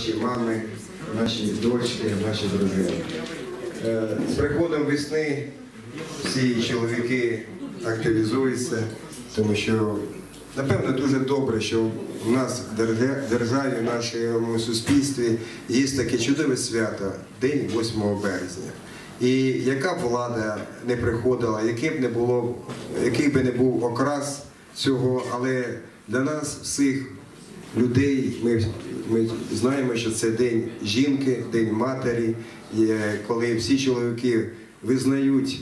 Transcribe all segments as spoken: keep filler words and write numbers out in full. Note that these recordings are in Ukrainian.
наші мами, наші дочки, наші дружини. З приходом весни всі чоловіки активізуються, тому що, напевно, дуже добре, що у нас в державі, в нашому суспільстві є таке чудове свято – День восьмого березня. І яка б влада не приходила, який б не було, який би не був окрас цього, але для нас всіх людей, ми, ми знаємо, що це День жінки, День матері, коли всі чоловіки визнають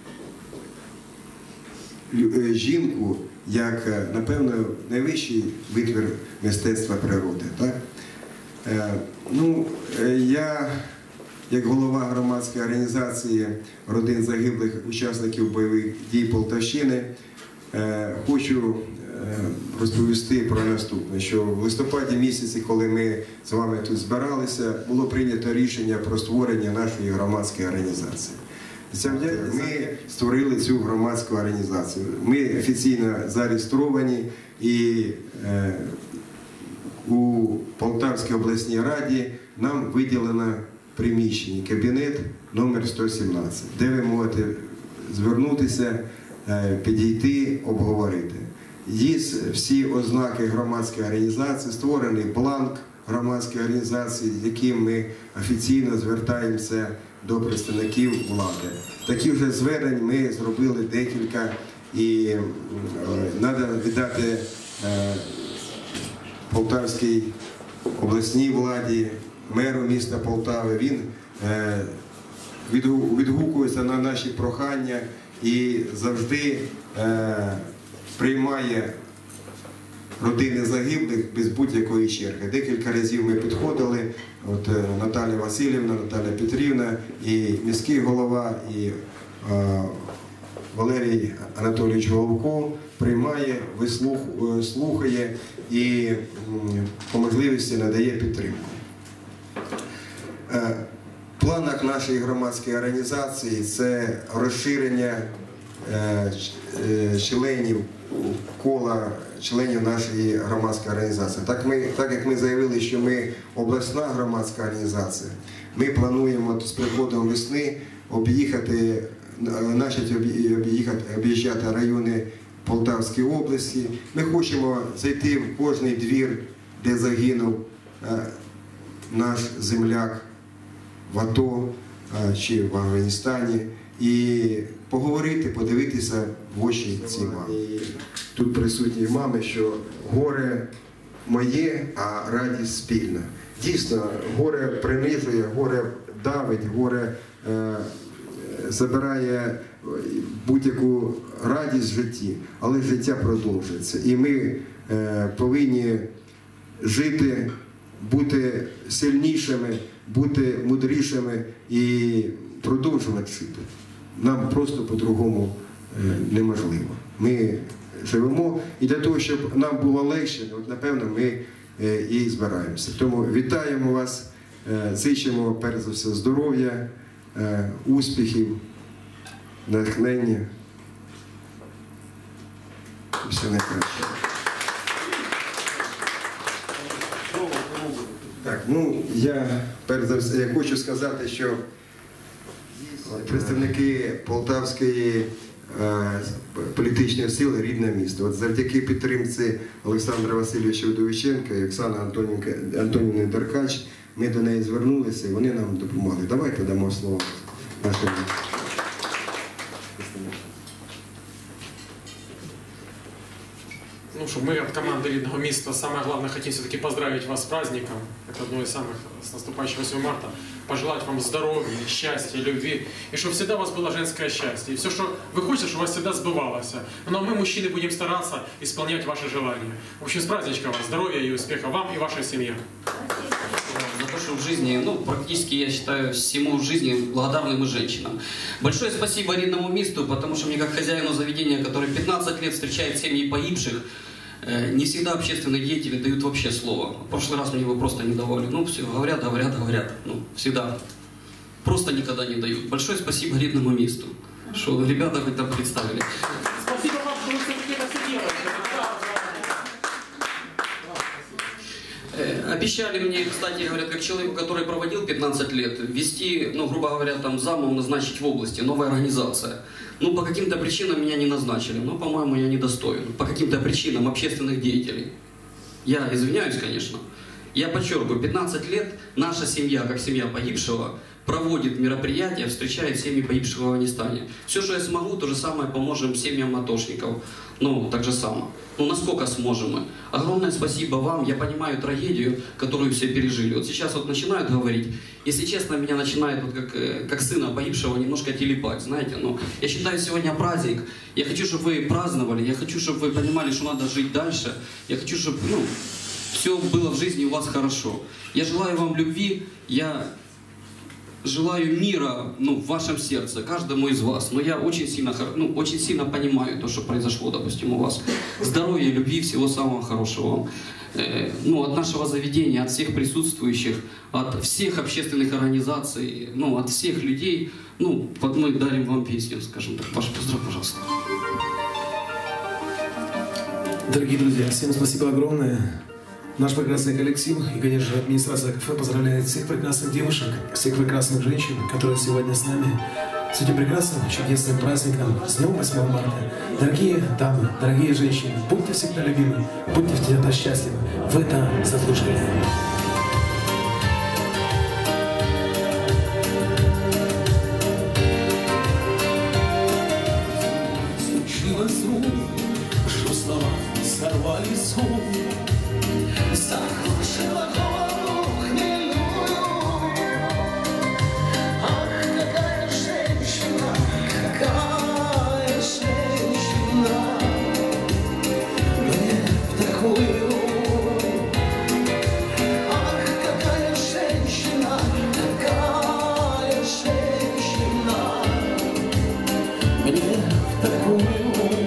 жінку як, напевно, найвищий витвір мистецтва природи. Так? Ну, я, як голова громадської організації родин загиблих учасників бойових дій Полтавщини, хочу розповісти про наступне, що в листопаді місяці, коли ми з вами тут збиралися, було прийнято рішення про створення нашої громадської організації. Ми створили цю громадську організацію. Ми офіційно зареєстровані і е, у Полтавській обласній раді нам виділено приміщення, кабінет номер сто сімнадцять, де ви можете звернутися, е, підійти, обговорити. Є всі ознаки громадської організації, створений бланк громадської організації, з яким ми офіційно звертаємося до представників влади. Такі вже звернень ми зробили декілька, і треба віддати е, Полтавській обласній владі, меру міста Полтави. Він е, відгукується на наші прохання і завжди е, приймає родини загиблих без будь-якої черги. Декілька разів ми підходили, от Наталя Васильівна, Наталя Петрівна, і міський голова, і е, Валерій Анатолійович Головко приймає, вислухає і е, по можливості надає підтримку. Е, в планах нашої громадської організації це розширення е, е, членів кола членів нашої громадської організації. Так, ми, так як ми заявили, що ми обласна громадська організація, ми плануємо з приходом весни об'їхати, об'їжджати райони Полтавської області. Ми хочемо зайти в кожний двір, де загинув наш земляк в АТО чи в Афганістані, і поговорити, подивитися в очі ці мами. Тут присутні мами, що горе моє, а радість спільна. Дійсно, горе принижує, горе давить, горе е, забирає будь-яку радість в житті, але життя продовжується. І ми е, повинні жити, бути сильнішими, бути мудрішими і продовжувати жити. Нам просто по-другому неможливо. Ми живемо, і для того, щоб нам було легше, от, напевно, ми і збираємося. Тому вітаємо вас, зичимо, перш за все, здоров'я, успіхів, натхнення. Все найкраще. Так, ну, я, перш за все, я хочу сказати, що представники Полтавської е, політичної сили «Рідне місто». От завдяки підтримці Олександра Васильовича Вдовиченка і Оксани Антонівни Деркач ми до неї звернулися, і вони нам допомогли. Давайте дамо слово нашим. Ну что, мы от команды «Рідного міста» самое главное хотим все-таки поздравить вас с праздником. Это одно из самых, с наступающим восьмым марта. Пожелать вам здоровья, счастья, любви. И чтобы всегда у вас было женское счастье. И все, что вы хотите, чтобы у вас всегда сбывалось. Но мы, мужчины, будем стараться исполнять ваши желания. В общем, с праздничком вас, здоровья и успеха вам и вашей семье. За то, что в жизни, ну, практически, я считаю, всему в жизни благодарны мы женщинам. Большое спасибо «Рідному місту», потому что мне, как хозяину заведения, который пятнадцать лет встречает семьи погибших, не всегда общественные деятели дают вообще слово. В прошлый раз мне его просто не давали. Ну, все, говорят, говорят, говорят. Ну, всегда. Просто никогда не дают. Большое спасибо «Рідному місту», что ребята хоть там представили. Спасибо вам, что вы все-таки это все делаете. Обещали мне, кстати, говорят, как человеку, который проводил пятнадцать лет, ввести, ну, грубо говоря, там замом назначить в области, новая организация. Ну, по каким-то причинам меня не назначили. Ну, по-моему, я недостоин. По каким-то причинам общественных деятелей. Я извиняюсь, конечно. Я подчеркиваю, пятнадцать лет наша семья, как семья погибшего, проводит мероприятия, встречает семьи погибших в Афганистане. Все, что я смогу, то же самое поможем семьям атошников. Ну, так же само. Ну, насколько сможем мы. Огромное спасибо вам. Я понимаю трагедию, которую все пережили. Вот сейчас вот начинают говорить. Если честно, меня начинает, вот как, как сына погибшего, немножко телепать, знаете. Ну, я считаю, сегодня праздник. Я хочу, чтобы вы праздновали. Я хочу, чтобы вы понимали, что надо жить дальше. Я хочу, чтобы, ну, все было в жизни у вас хорошо. Я желаю вам любви. Я желаю мира, ну, в вашем сердце, каждому из вас. Но я очень сильно, ну, очень сильно понимаю то, что произошло, допустим, у вас. Здоровья, любви, всего самого хорошего вам. Э, ну, от нашего заведения, от всех присутствующих, от всех общественных организаций, ну, от всех людей. Ну, вот мы дарим вам песню, скажем так. Ваш поздрав, пожалуйста. Дорогие друзья, всем спасибо огромное. Наш прекрасный коллектив и, конечно, администрация кафе поздравляет всех прекрасных девушек, всех прекрасных женщин, которые сегодня с нами. С этим прекрасным, чудесным праздником, с днем восьмого марта. Дорогие дамы, дорогие женщины, будьте всегда любимы, будьте всегда счастливы. Вы это заслужили. Случилось вдруг, что слова сорвали сон. Закружила голову хмельную. Ах, какая женщина, какая женщина. Мне в такую. Ах, какая женщина, какая женщина. Мне в такую.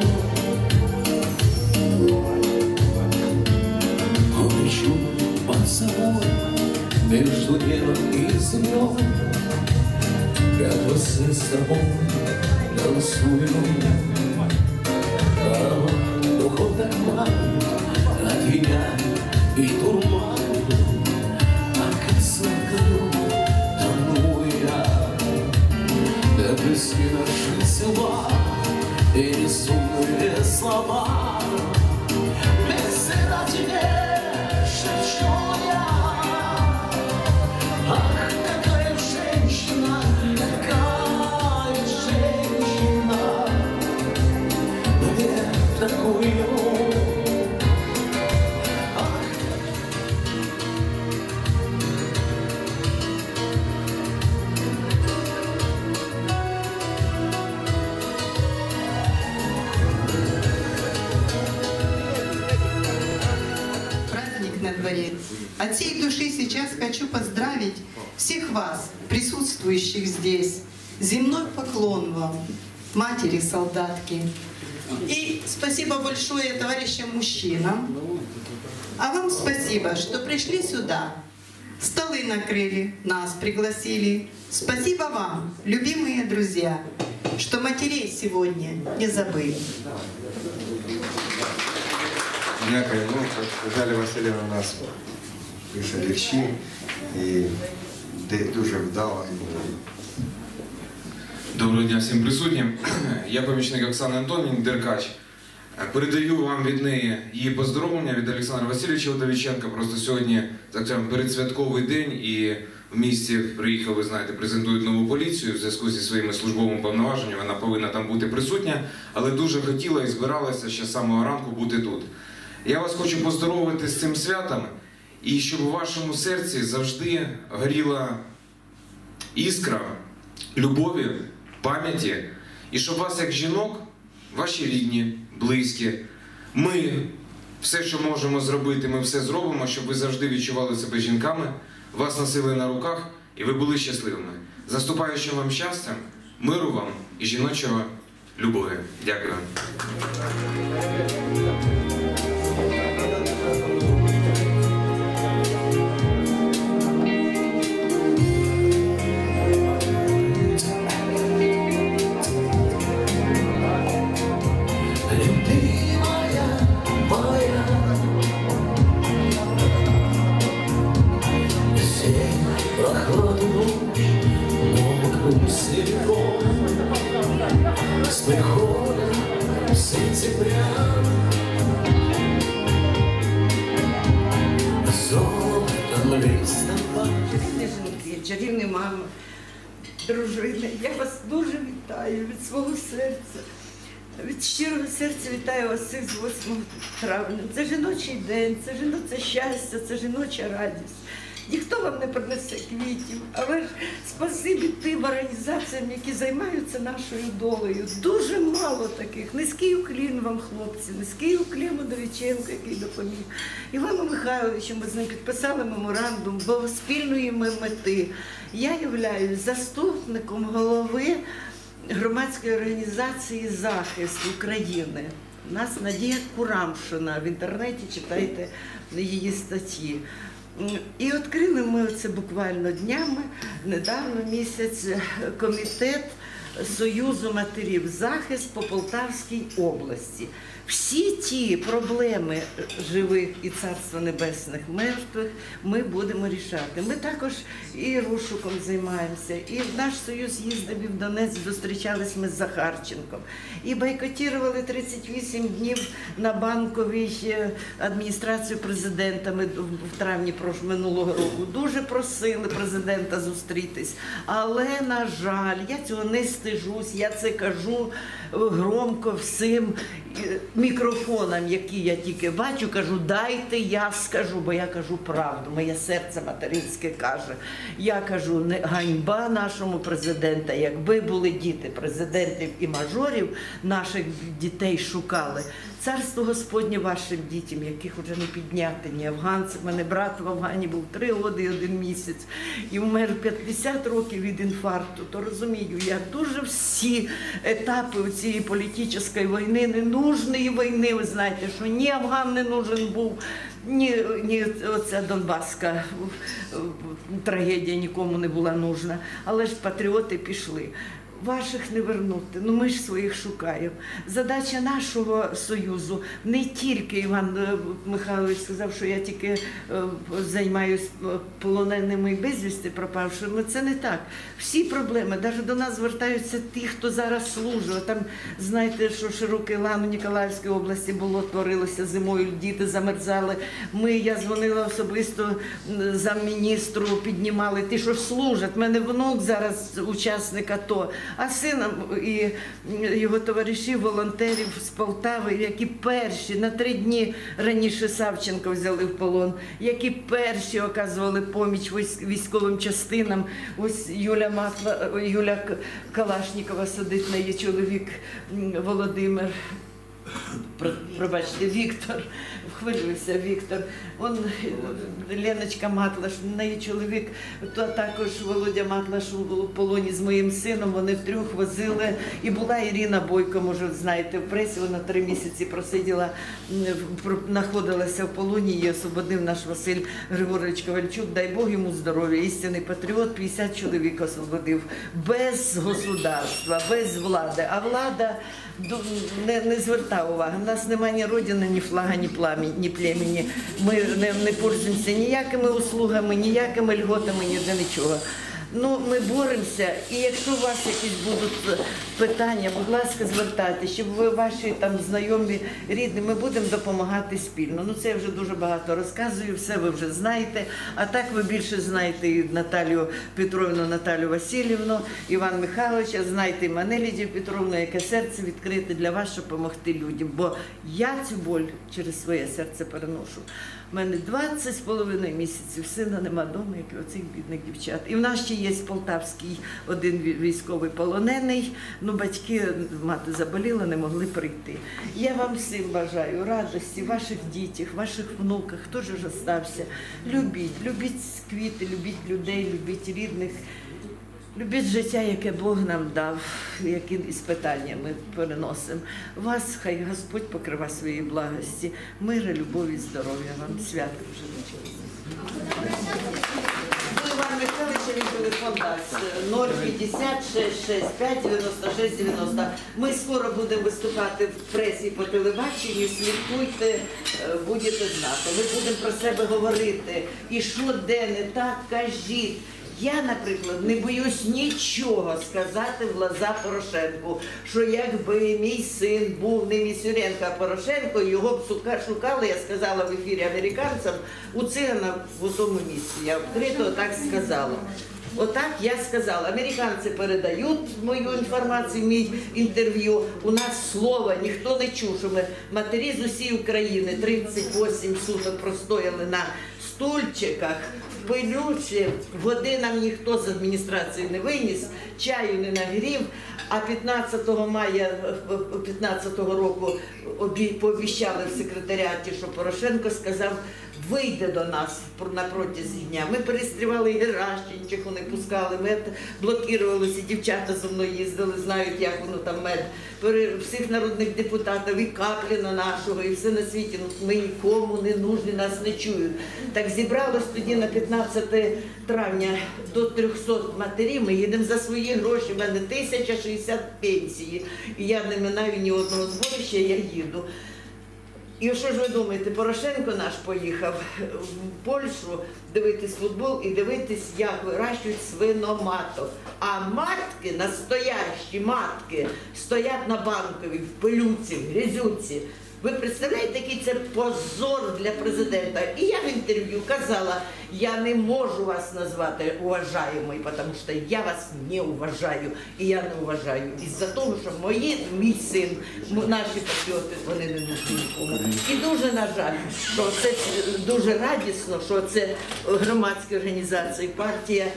Под собой между небом и землей, как бы с собой танцую. А духов так мало от меня и турман, а как сладкою тону я. Да близки наши тела и несумные слова. Вместе на тебе шепчу я. Ах, какая женщина, какая женщина. Мне такую. На дворе. От всей души сейчас хочу поздравить всех вас, присутствующих здесь. Земной поклон вам, матери-солдатки. И спасибо большое товарищам мужчинам. А вам спасибо, что пришли сюда. Столы накрыли, нас пригласили. Спасибо вам, любимые друзья, что матерей сегодня не забыли. Дякую. Ну, Наталя Васильівна у нас пише вірші і дуже вдало. Доброго дня всім присутнім. Я помічник Оксани Антонівни, Деркач. Передаю вам від неї її поздоровлення від Олександра Васильовича Удовиченка. Просто сьогодні, так скажемо, передсвятковий день і в місті приїхав, ви знаєте, презентують нову поліцію в зв'язку зі своїми службовими повноваженнями. Вона повинна там бути присутня, але дуже хотіла і збиралася ще з самого ранку бути тут. Я вас хочу поздоровити з цим святом, і щоб у вашому серці завжди горіла іскра любові, пам'яті, і щоб вас, як жінок, ваші рідні, близькі, ми все, що можемо зробити, ми все зробимо, щоб ви завжди відчували себе жінками, вас носили на руках, і ви були щасливими. Заступаючим вам щастям, миру вам і жіночого любові. Дякую. Валерий. Чарівні жінки, чарівні мами, дружини. Я вас дуже вітаю від свого серця. Від щирого серця вітаю вас всіх з восьмого травня. Це жіночий день, це жіноче щастя, це жіноча радість. Ніхто вам не принесе квітів, але ж спасибі тим організаціям, які займаються нашою долею. Дуже мало таких. Низький уклін вам, хлопці, низький уклін Удовиченко, який допоміг. Івану Михайловичу, ми з ним підписали меморандум, бо спільної ми мети. Я являюсь заступником голови громадської організації «Захист України». У нас Надія Курамшина, в інтернеті читайте її статті. І відкрили ми це буквально днями, недавно місяць, комітет Союзу матерів «Захист» по Полтавській області. Всі ті проблеми живих і Царства Небесних мертвих ми будемо рішати. Ми також і розшуком займаємося, і в наш союз їздив і в Донецьк, зустрічались ми з Захарченком. І бойкотували тридцять вісім днів на Банковій адміністрацію президента. Ми в травні минулого року дуже просили президента зустрітись. Але, на жаль, я цього не стижусь, я це кажу громко всім мікрофонам, які я тільки бачу, кажу, дайте я скажу, бо я кажу правду, моє серце материнське каже. Я кажу, не ганьба нашому президенту, якби були діти президентів і мажорів, наших дітей шукали. Царство Господнє вашим дітям, яких вже не підняти, ні афганців. У мене брат в Афгані був три роки і один місяць і вмер п'ятдесят років від інфаркту. То розумію, я дуже всі етапи цієї політичної війни, ненужної війни, ви знаєте, що ні Афган не нужен був, ні, ні оця Донбаська трагедія нікому не була нужна. Але ж патріоти пішли. Ваших не вернути, ну ми ж своїх шукаємо. Задача нашого Союзу не тільки, Іван Михайлович сказав, що я тільки займаюся полоненими і безвісти пропавшими, це не так. Всі проблеми, навіть до нас звертаються ті, хто зараз служить. Там, знаєте, що Широкий Лан у Ніколаївській області було, творилося зимою, діти замерзали. Ми, я дзвонила особисто замміністру, піднімали, ті, що служать. У мене внук зараз учасник АТО. А сином і його товаришів, волонтерів з Полтави, які перші, на три дні раніше Савченко взяли в полон, які перші оказували поміч військовим частинам. Ось Юля Матла, Юля Калашнікова сидить на її чоловік Володимир. Пробачте, Віктор, хвилююся, Віктор. Он, Леночка Матлаш, на її чоловік, то також Володя Матлаш у полоні з моїм сином, вони втрьох возили. І була Ірина Бойко, може, знаєте, в пресі, вона три місяці просиділа, знаходилася в полоні, її освободив наш Василь Григорович Ковальчук, дай Бог йому здоров'я, істинний патріот, п'ятдесят чоловік освободив, без государства, без влади. А влада не, не звертає уваги. У нас немає ні родини, ні флага, ні пламені, ні племені. Ми не, не пользуємося ніякими услугами, ніякими льготами, ніде нічого. Ну, ми боремося, і якщо у вас якісь будуть питання, будь ласка, звертайтеся, щоб ви, ваші там знайомі, рідні, ми будемо допомагати спільно. Ну, це я вже дуже багато розказую, все ви вже знаєте, а так ви більше знаєте і Наталію Петровну, Наталію Васильівну, Іван Михайловича, знаєте і мене, Лідію Петровну, яке серце відкрите для вас, щоб допомогти людям, бо я цю боль через своє серце переношу. У мене двадцять з половиною місяців, сина нема вдома, як і оцих бідних дівчат. І в нас ще є полтавський один військовий полонений, ну батьки, мати заболіла, не могли прийти. Я вам всім бажаю радості, ваших дітях, ваших внуках, хто ж остався. Любіть, любіть квіти, любіть людей, любіть рідних. Любіть життя, яке Бог нам дав, які іспитання ми переносимо. Вас хай Господь покрива свої благості, мира, любові, здоров'я вам. Свято вже почалося. Іван Михайлович, телефон дасть нуль п'ятдесят шість шістдесят п'ять дев'яносто шість дев'яносто. Ми скоро будемо виступати в пресі по телебаченню, слідкуйте, будете знати. Ми будемо про себе говорити. І що де не так, кажіть. Я, наприклад, не боюсь нічого сказати в глаза Порошенку, що якби мій син був не Місюренко, а Порошенко, його б шукали, я сказала в ефірі американцям, у цигана в тому місці. Я відкрито так сказала. Отак я сказала. Американці передають мою інформацію, мій інтерв'ю. У нас слова, ніхто не чув, що ми матері з усієї України тридцять вісім суток простояли на стульчиках, в пилючі, води нам ніхто з адміністрації не виніс, чаю не нагрів, а п'ятнадцятого мая п'ятнадцятого року пообіщали в секретаріаті, що Порошенко сказав, вийде до нас на протязі дня. Ми перестрівали і Геращенчиху не пускали, ми блокувалися, дівчата зі мною їздили, знають, як воно там мед. Всіх народних депутатів, і Капліна нашого, і все на світі. Ну, ми нікому не нужні, нас не чують. Так зібралось тоді на п'ятнадцяте травня до трьохсот матерів, ми їдемо за свої гроші, в мене тисяча шістдесят пенсії. І я не минаю ні одного зборища, я їду. І що ж ви думаєте, Порошенко наш поїхав в Польщу дивитись футбол і дивитись, як вирощують свиноматок. А матки, настоящі матки, стоять на Банковій, в пилюці, в грязюці. Ви представляєте, який це позор для президента? І я в інтерв'ю казала, я не можу вас назвати уважаємою, тому що я вас не уважаю. І я не уважаю. Із-за того, що мої, мій син, наші патріоти, вони не нужні нікому. І дуже, на жаль, що це дуже радісно, що це громадські організації, партія,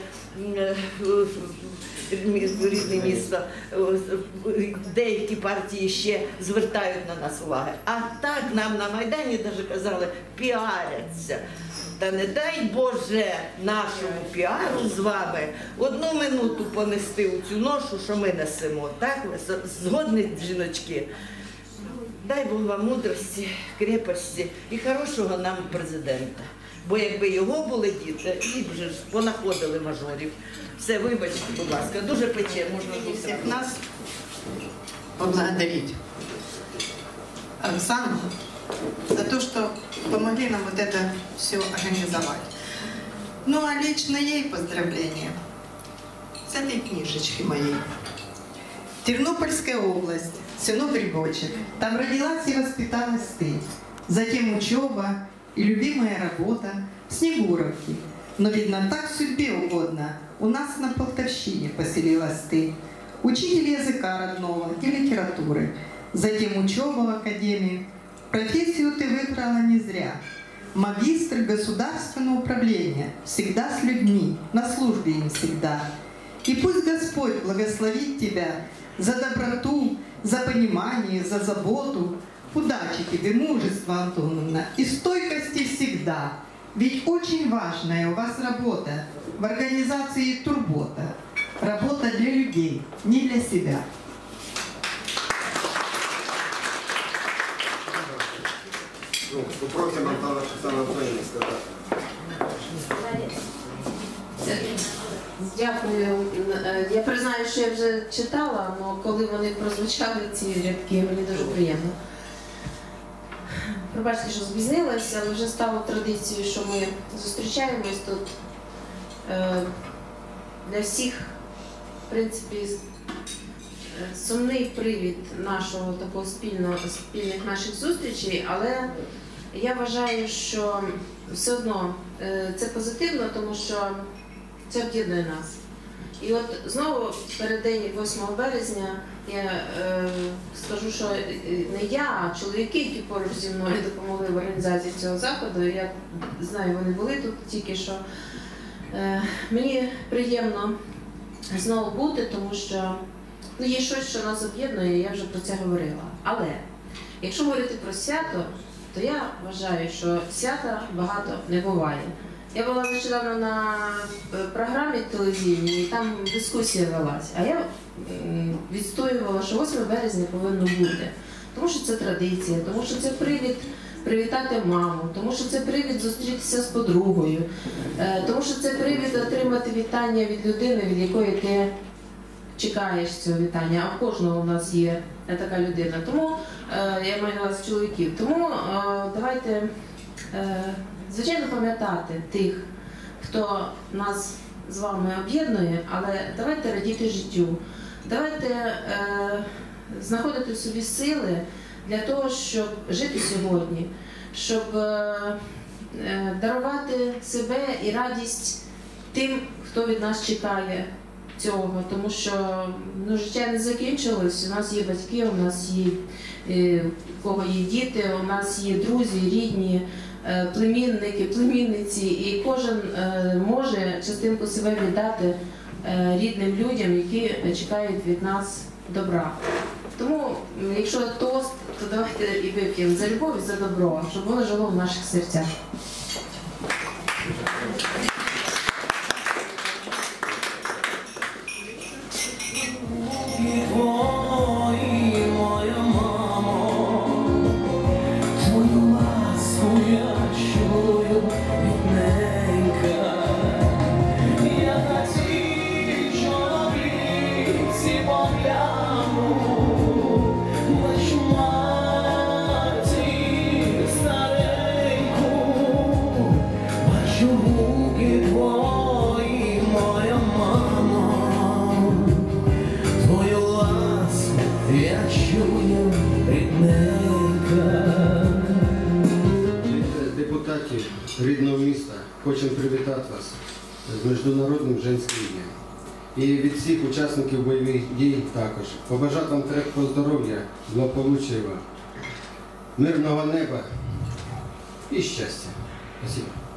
рідне місто, деякі партії ще звертають на нас увагу. А так нам на Майдані навіть казали, піаряться. Та не дай Боже нашому піару з вами одну минуту понести у цю ношу, що ми несемо. Так, згодні жіночки? Дай Бог вам мудрості, крепості і хорошого нам президента. Бо якби його були діти, і вже ж понаходили мажорів. Все, вибачте, будь ласка, дуже пече, можна до Всех нас поблагодарить Оксану за то, что помогли нам вот это все организовать. Ну, а лично ей поздравления с этой книжечки моей. Тернопольская область, село Грибочек. Там родилась и воспиталась ты. Затем учеба и любимая работа в Снегуровке. Но, видно, так судьбе угодно. У нас на Полтавщине поселилась ты. Учитель языка родного и литературы. Затем учеба в академии. Профессию ты выбрала не зря. Магистр государственного управления. Всегда с людьми, на службе им всегда. И пусть Господь благословит тебя за доброту, за понимание, за заботу. Удачи тебе, мужества, Антоновна, и стойкости всегда. Ведь очень важная у вас работа в организации «Турбота». Работа для людей, не для себя. Ну, попросим Оксану Антонівну сказати. Дякую. Я признаю, що я вже читала, але коли вони прозвучали ці рядки, мені дуже приємно. Пробачте, що збізнилася, але вже стало традицією, що ми зустрічаємось тут. Для всіх, в принципі, сумний привід нашого такого спільного, спільних наших зустрічей, але я вважаю, що все одно це позитивно, тому що це об'єднує нас. І от знову переддень восьмого березня я е, скажу, що не я, а чоловіки, які поруч зі мною допомогли в організації цього заходу, я знаю, вони були тут тільки що. Е, мені приємно знову бути, тому що ну, є щось, що нас об'єднує, я вже про це говорила. Але якщо говорити про свято, то я вважаю, що свята багато не буває. Я була нещодавно на програмі телевізійній, і там дискусія велась, а я відстоювала, що восьме березня повинно бути. Тому що це традиція, тому що це привід привітати маму, тому що це привід зустрітися з подругою, тому що це привід отримати вітання від людини, від якої ти чекаєш цього вітання, а в кожного у нас є така людина. Тому, я маю на увазі чоловіків, тому давайте, звичайно, пам'ятати тих, хто нас з вами об'єднує, але давайте радіти життю. Давайте е, знаходити в собі сили для того, щоб жити сьогодні, щоб е, е, дарувати себе і радість тим, хто від нас чекає цього. Тому що ну, життя не закінчилось, у нас є батьки, у нас є е, у кого є діти, у нас є друзі, рідні, е, племінники, племінниці, і кожен е, може частинку себе віддати е, рідним людям, які чекають від нас добра. Тому, якщо тост, то давайте і вип'ємо за любов і за добро, щоб воно жило в наших серцях. Ой, моя мамо, твою ласку я чую рідненька. Я на цій чоловіці погляну, бачу матір стареньку, бачу руки твої, моя мамо. Твою ласку я чую рідненька. Від депутатів рідного міста хочемо привітати вас з Міжнародним женським днем. І від всіх учасників бойових дій також. Побажати вам крепкого здоров'я, благополуччя, мирного неба і щастя. Спасибо.